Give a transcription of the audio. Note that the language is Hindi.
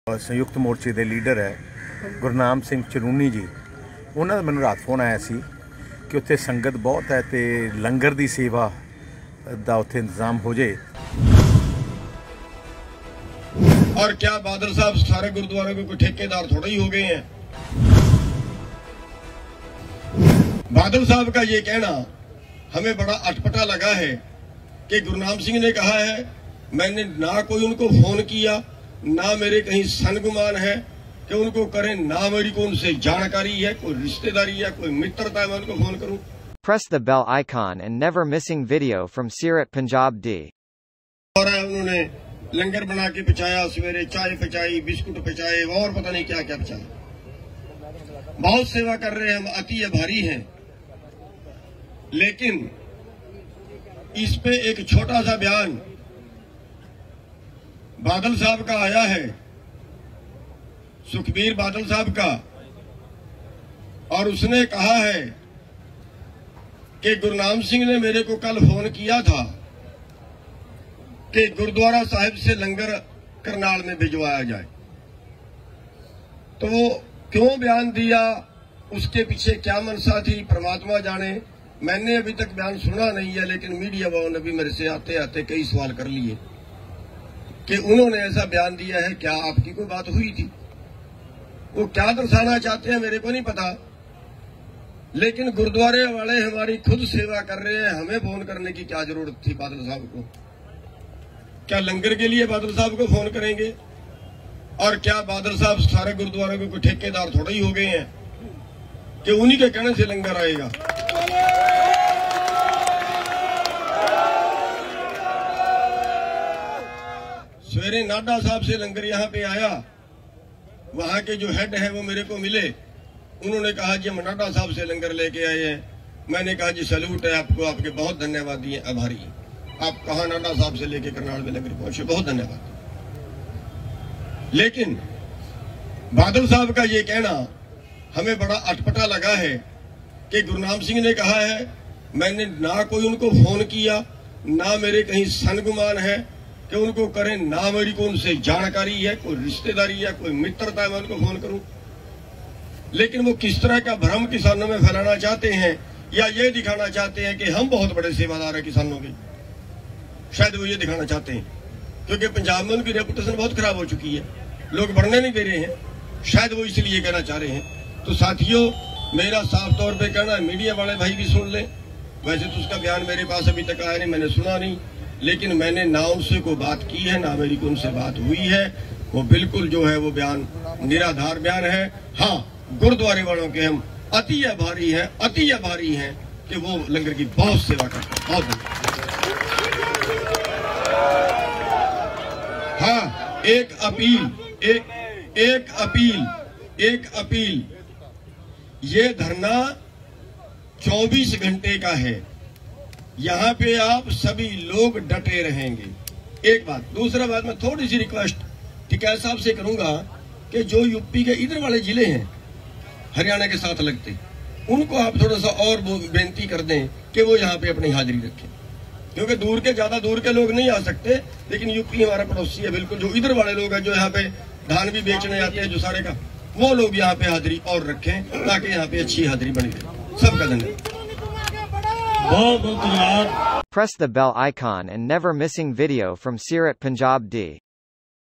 संयुक्त मोर्चे के लीडर है गुरनाम सिंह चरूनी जी। उन्होंने मैंने रात फोन आया सी कि उत्थे संगत बहुत है तो लंगर की सेवा का उत्थे इंतजाम हो जाए। और क्या बादल साहब सारे गुरुद्वारे को कोई ठेकेदार थोड़ा ही हो गए हैं। बादल साहब का ये कहना हमें बड़ा अटपटा लगा है कि गुरनाम सिंह ने कहा है मैंने ना कोई उनको फोन किया, ना मेरे कहीं सनगुमान है कि उनको करें, ना मेरी को उनसे जानकारी है, कोई रिश्तेदारी है, कोई मित्रता है मैं उनको फोन करूं। Press the bell icon and never missing video from Sirat Punjab D। और उन्होंने लंगर बना के पचाया, सवेरे चाय पचाई, बिस्कुट पचाए और पता नहीं क्या क्या पचाया। बहुत सेवा कर रहे हैं, हम अति आभारी हैं। लेकिन इस पे एक छोटा सा बयान बादल साहब का आया है, सुखबीर बादल साहब का, और उसने कहा है कि गुरनाम सिंह ने मेरे को कल फोन किया था कि गुरुद्वारा साहिब से लंगर करनाल में भिजवाया जाए। तो वो क्यों बयान दिया, उसके पीछे क्या मनसा थी, परमात्मा जाने। मैंने अभी तक बयान सुना नहीं है, लेकिन मीडिया वालों ने भी मेरे से आते आते कई सवाल कर लिए कि उन्होंने ऐसा बयान दिया है, क्या आपकी कोई बात हुई थी। वो क्या दर्शाना चाहते हैं मेरे को नहीं पता, लेकिन गुरुद्वारे वाले हमारी खुद सेवा कर रहे हैं, हमें फोन करने की क्या जरूरत थी बादल साहब को। क्या लंगर के लिए बादल साहब को फोन करेंगे? और क्या बादल साहब सारे गुरुद्वारे को कोई ठेकेदार थोड़ा ही हो गए हैं कि उन्हीं के कहने से लंगर आएगा। सवेरे नाडा साहब से लंगर यहां पे आया, वहां के जो हेड है वो मेरे को मिले, उन्होंने कहा जी हम नाडा साहब से लंगर लेके आए हैं। मैंने कहा जी सैल्यूट है आपको, आपके बहुत धन्यवाद दिए, आभारी। आप कहा नाडा साहब से लेके करनाल में लंगर पहुंचे, बहुत धन्यवाद। लेकिन बादल साहब का ये कहना हमें बड़ा अटपटा लगा है कि गुरनाम सिंह ने कहा है मैंने ना कोई उनको फोन किया, ना मेरे कहीं सनगुमान है कि उनको करें, ना मेरी को उनसे जानकारी है, कोई रिश्तेदारी है, कोई मित्रता है मैं उनको फोन करूं। लेकिन वो किस तरह का भ्रम किसानों में फैलाना चाहते हैं या ये दिखाना चाहते हैं कि हम बहुत बड़े सेवादार हैं किसानों के, शायद वो ये दिखाना चाहते हैं, क्योंकि पंजाब में उनकी रेपुटेशन बहुत खराब हो चुकी है, लोग बढ़ने नहीं दे रहे हैं, शायद वो इसलिए कहना चाह रहे हैं। तो साथियों, मेरा साफ तौर पे कहना है, मीडिया वाले भाई भी सुन लें। वैसे तो उसका बयान मेरे पास अभी तक आया नहीं, मैंने सुना नहीं, लेकिन मैंने ना उनसे कोई बात की है, ना मेरी को उनसे बात हुई है। वो बिल्कुल जो है वो बयान निराधार बयान है। हाँ, गुरुद्वारे वालों के हम अति आभारी हैं, अति आभारी हैं कि वो लंगर की बहुत सेवा करते हैं। बहुत धन्यवाद। हाँ, एक अपील, ये धरना 24 घंटे का है, यहाँ पे आप सभी लोग डटे रहेंगे। एक बात। दूसरा बात, मैं थोड़ी सी रिक्वेस्ट टिकैत साहब से करूंगा कि जो यूपी के इधर वाले जिले हैं हरियाणा के साथ लगते, उनको आप थोड़ा सा और बेनती कर दें कि वो यहाँ पे अपनी हाजिरी रखें, क्योंकि दूर के ज्यादा दूर के लोग नहीं आ सकते, लेकिन यूपी हमारा पड़ोसी है बिल्कुल। जो इधर वाले लोग हैं जो यहाँ पे धान भी बेचने आते हैं, जो सारे का, वो लोग यहाँ पे हाजिरी और रखें ताकि यहाँ पे अच्छी हाजिरी बनी रहे। सबका धन्यवाद। Press the bell icon and never missing video from Sirat Punjab D।